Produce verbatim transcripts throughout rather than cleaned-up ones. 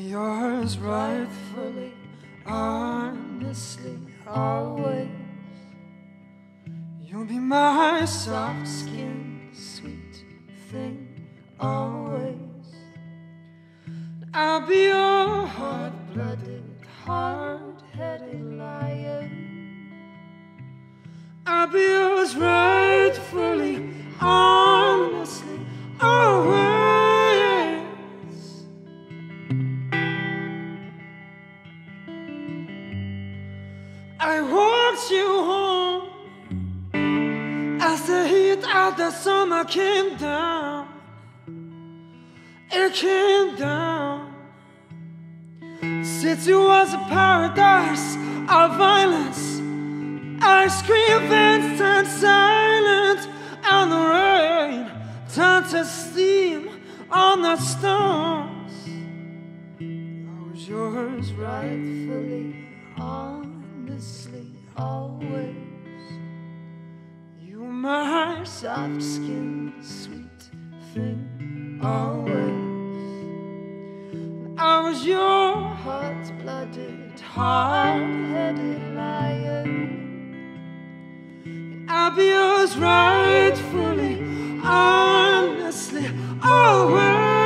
yours rightfully, honestly, always. You'll be my soft-skinned, sweet thing, always. I'll be your hot-blooded, hard-headed lion. I'll be yours rightfully, honestly, always. I walked you home as the heat of the summer came down. It came down. The city was a paradise of violence. I screamed and stand silent, and the rain turned to steam on the stones. I was yours rightfully, honestly, always. You were my soft-skinned, sweet thing, always. I was your hot-blooded, hard-headed lion. I'll be yours rightfully, honestly, always.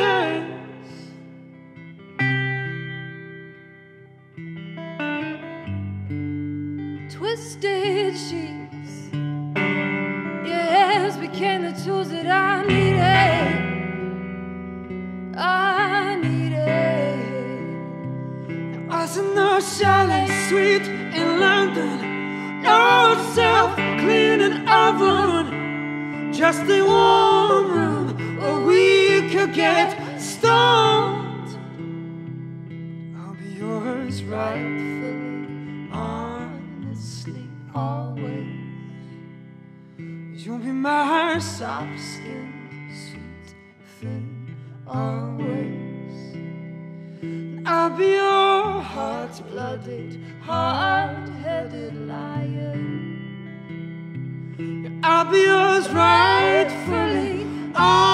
Twisted sheets, your hands became the tools that I needed. I needed. There wasn't no chalet suite in London, no self-cleaning oven, just a warm room where we could get stoned. I'll be yours rightfully, honestly, always. You'll be my soft-skinned, sweet thing, always. I'll be your hot-blooded, hard-headed lion. I'll be yours rightfully,